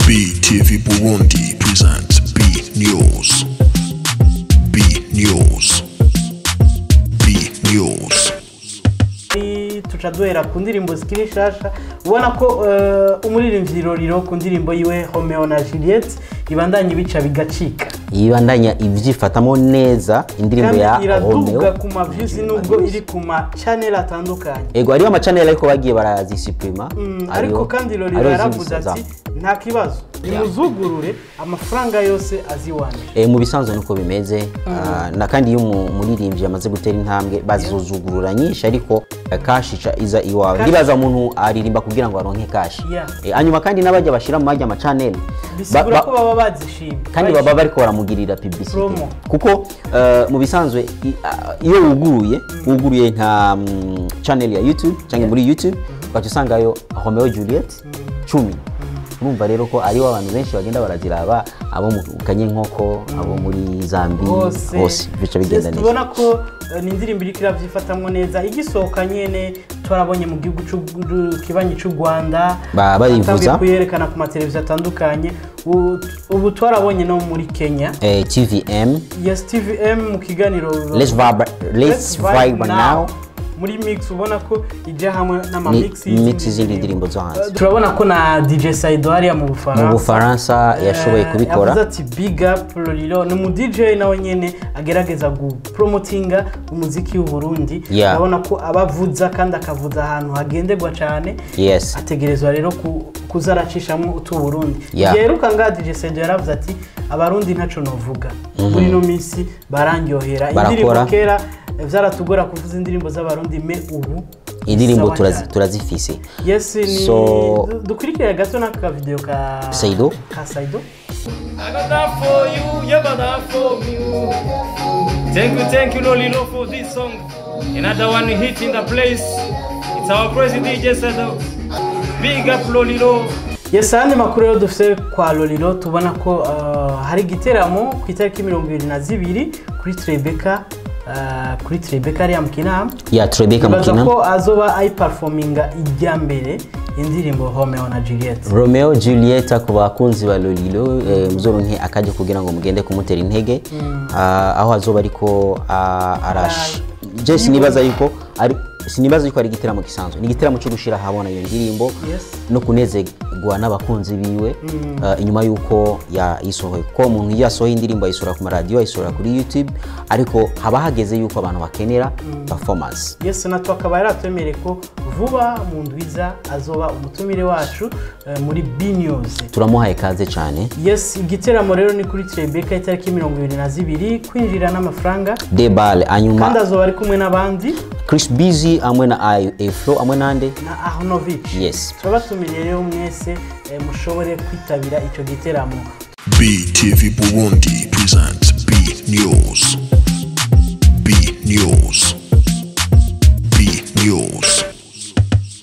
BTV Burundi presents B News. B News. B News. Tuca duhera ku ndirimbo zikiri nshasha ubona ko umuririmbyi Lolilo ku ndirimbo yiwe Romeo na Juliet ibandanya ibica bigacika ibandanya ivyifatamo neza indirimbo ya Romeo ku ma views nubwo iri ku ma channel atandukanye ego ariyo ama channel ariko bagiye barazisuprema ariko kandi Lolilo yaravuze ati nta kibazo imuzugurure amafaranga yose aziwanje mu bisanzwe nuko bimeze na kandi iyo umuririmbyi yamaze gutera intambwe bazuzugurura nyinshi ariko kashi iza iwawe ndibaza umuntu aririmba kugira ngo aronke kashi anyuma kandi nabajya bashira mu majya ama channel bisigura ko baba bazishimye kandi baba bariko baramugirira publicity kuko mu bisanzwe iyo wuguruye nka channel ya YouTube cyangwa muri YouTube bacusangayo Romeo Juliet 10 urumva rero ko ari abantu benshi bagenda baraziraba abo mu Kanyenkoko abo muri Zambia hose bica bigenda neza tubona ko ni indirimbo iri kiravyifatamwe neza igisohoka nyene twarabonye mu gihugu kibanyi cy'u Rwanda barivuza kuyerekana ku mateleviziyo atandukanye ubu twarabonye no muri Kenya TVM yes TVM mu kiganiro Let's Vibe Now muri mix ubona ko ija hamwe n'ama mix zindi ndirimbo zo hanze turabona ko na DJ Saido hariya mu Bufaransa yashoboye kubikora yavuze ati big up Lolilo ni mu DJ nawe nyene agerageza gupromotinga umuziki w'u Burundi urabona ko abavuza kandi akavuza ahantu hagenderwa cyane ategerezwa rero kuzaracishamo utu Burundi yeruka nga DJ Saido yaravuze ati abarundi ntaco novuga muri no minsi barangyohera indirimbo kera vyaratugora kuvuza indirimbo z'abarundi me ubu indirimbo turazifise yes ni dukurikira gato n'aka video ka Saido Another for you, yabada for you. Thank you Lolilo for this song. Another one hit in the place. It's our crazy DJ Saido. Big up Lolilo. Yes, andi makuru yo dufise kwa Lolilo tubona ko hari giteramo ku itariki 22 kuri Tribeca ari amkina Tribeca mukina ko azoba ay performinga ijya mbere indirimbo Romeo Juliet ku bakunzi ba Lolilo muzoronke akaje kugira ngo mugende kumutera intege aho azoba ariko arash Jesse nibaza yuko ari igiteramo gisanzwe ni igiteramo cyo gushira habona iyo ndirimbo no kunezerwa n'abakunzi biwe inyuma yuko yisohoye ko umuntu yasohoye indirimbo ayisura ku radio ayisura kuri YouTube ariko haba hageze yuko abantu bakenera performance natwe akaba yaratwemere ko vuba mu ndwiza azoba umutumire wacu muri B News turamuhaye kaze cyane igiteramo rero ni kuri Tribeca itariki 22 kwinjira n'amafaranga debal anyuma kandi azoba ari kumwe n'abandi Chris Busy amwe na Afro amwe nande na Ahnovic turabatumiriye rero mwese mushobore kwitabira ico giteramo BTV Burundi presents B News.